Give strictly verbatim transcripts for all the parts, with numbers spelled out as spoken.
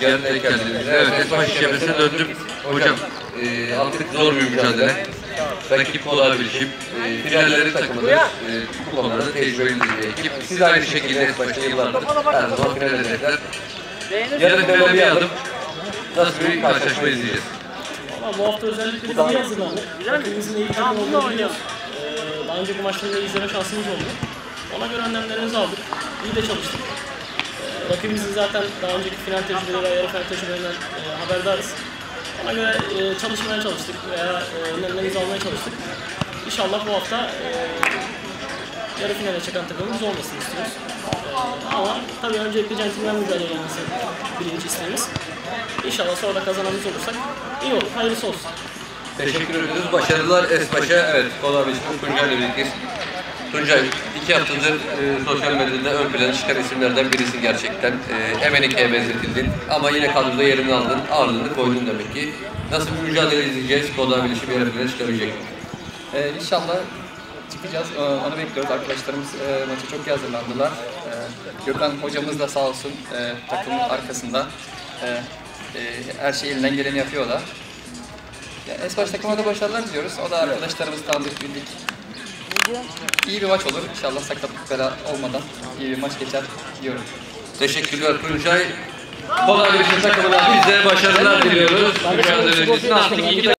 geldin, denk geldin. Evet, Esbaş işlemesine döndüm. Hocam, e, artık zor bir mücadele. Rakip Kola Bilişim, e, finalleri takımıdır. E, bu konularda tecrübeli bir ekip. Siz aynı şekilde Esbaş'ta yıllardır her zaman final hedefler. Yarın finale bir adım. Nasıl bir karşılaşma izleyeceğiz? Ama bu hafta özellikle biz iyi hazırlandık. Rakibimizin iyi takım olduğunu biliyoruz. Ee, daha önceki maçlarında izleme şansımız oldu. Ona göre önlemlerimizi aldık. İyi de çalıştık. Ee, rakibimizin zaten daha önceki final tecrübeleri ve yarı final tecrübelerinden e, haberdarız. Ona göre e, çalışmaya çalıştık veya e, önlemlerimizi almaya çalıştık. İnşallah bu hafta e, yarı finale çıkan takımımız olmasını istiyoruz. E, ama tabii öncelikle centilmen mücadele olması birinci isteğimiz. İnşallah sonra da kazananımız olursak iyi olur, hayırlısı olsun. Teşekkür ediyoruz. Başarılar Esbaş'a. Evet, Kola Bilişim'in Tuncay'la birlikteyiz. Tuncay, iki haftadır e, sosyal medyada ön plana çıkan isimlerden birisin gerçekten. E, Emenike'ye benzetildin ama yine kadroda yerini aldın, ağırlığını koydun demek ki. Nasıl bir mücadele izleyeceğiz? Kola Bilişim yarı finale çıkaracak. Ee, inşallah çıkacağız. Ee, onu bekliyoruz. Arkadaşlarımız e, maça çok iyi hazırlandılar. Ee, Gökhan hocamız da sağ olsun e, takımın arkasında. E, e, her şey elinden geleni yapıyor da. Yani Esbaş takıma da başarılar diliyoruz. O da arkadaşlarımız tanıdık, bildik. İyi bir maç olur. İnşallah sakatlık bela olmadan iyi bir maç geçer diyorum. Teşekkürler Tuncay. Kola Bilişim takımına biz de başarılar diliyoruz. Mücadele öncesinde artık iki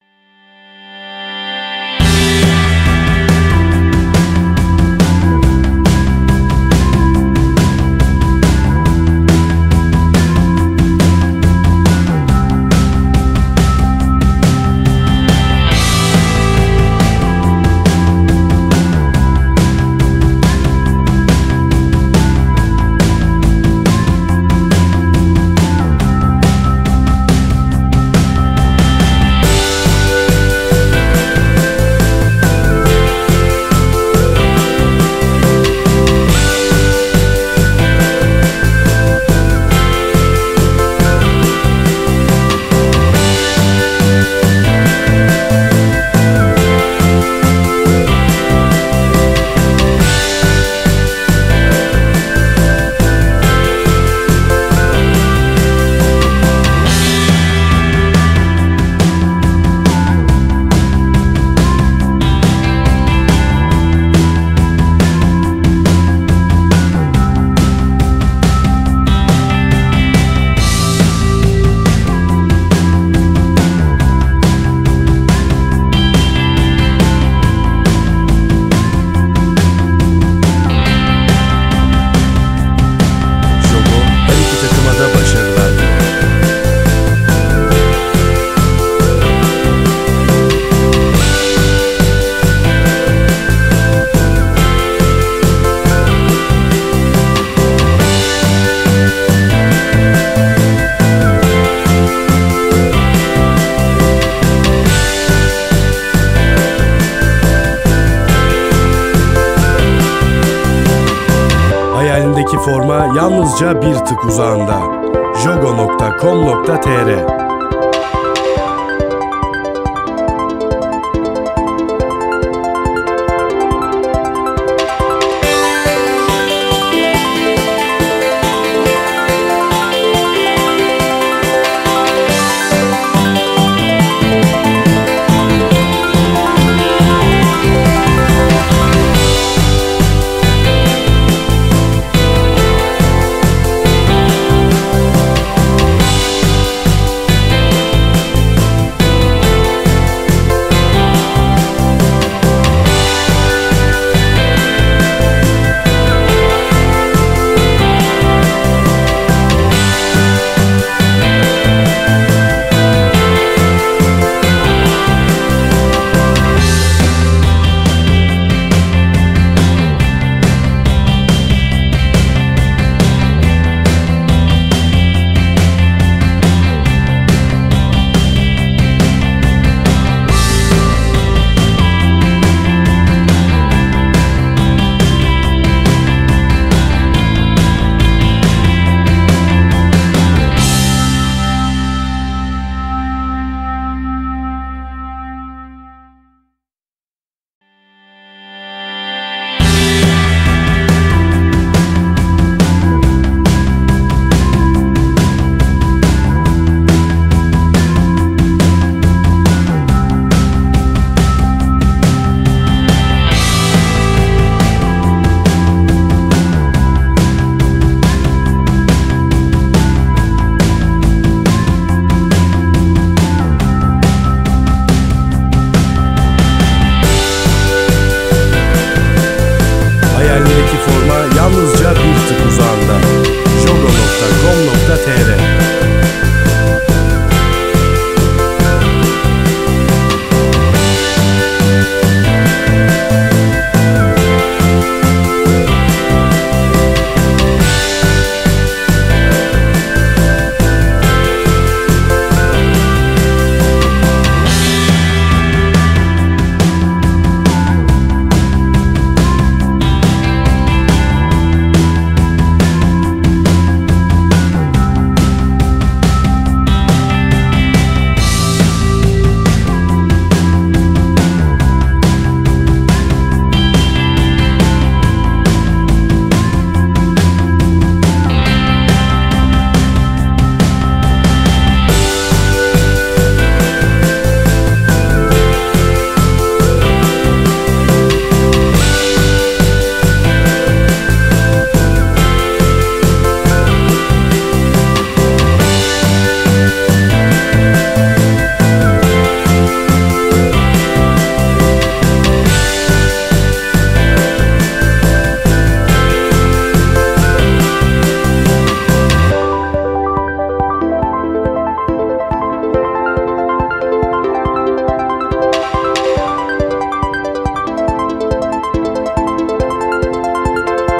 hayalindeki forma yalnızca bir tık uzağında. jogo nokta com nokta tr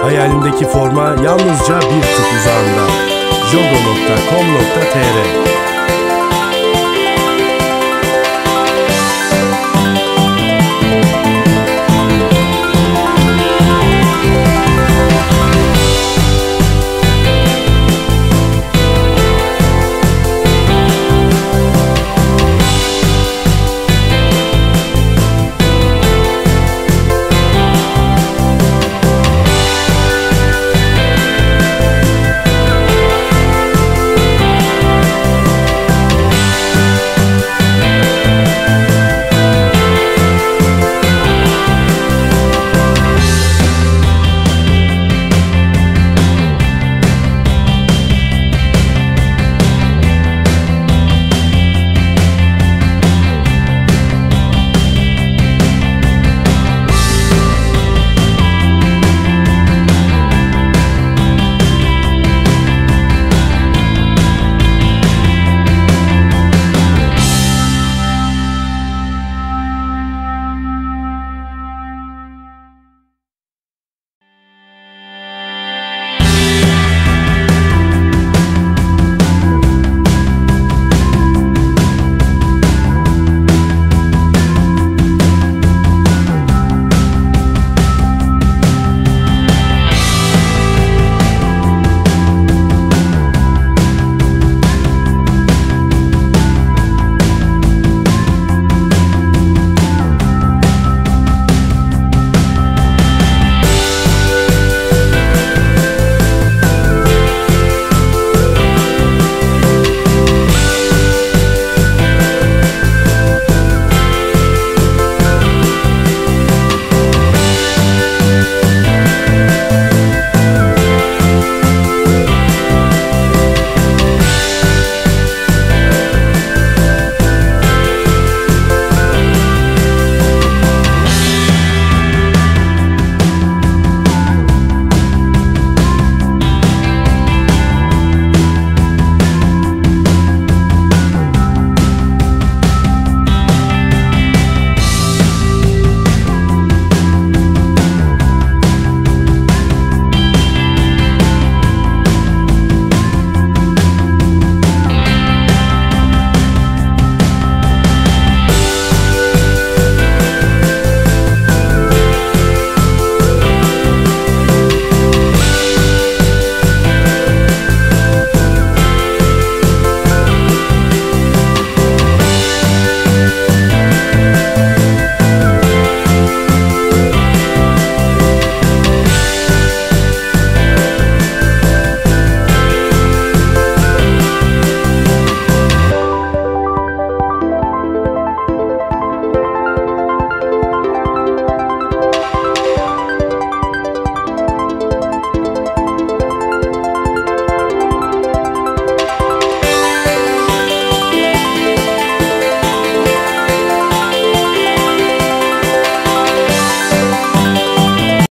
Hayalindeki forma yalnızca bir tık uzağında. jogo nokta com nokta tr